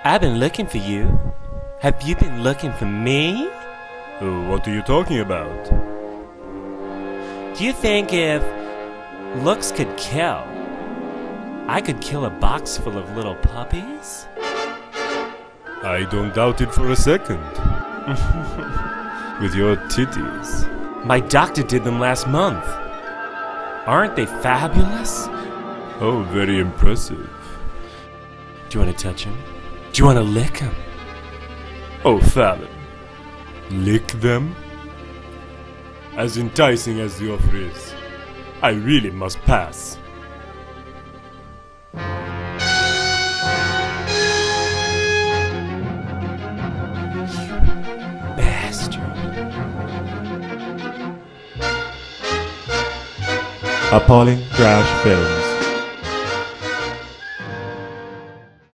I've been looking for you. Have you been looking for me? What are you talking about? Do you think if looks could kill, I could kill a box full of little puppies? I don't doubt it for a second. With your titties. My doctor did them last month. Aren't they fabulous? Oh, very impressive. Do you want to touch him? Do you want to lick him? Oh, Fallon. Lick them? As enticing as the offer is, I really must pass. Bastard. Appalling Trash Films.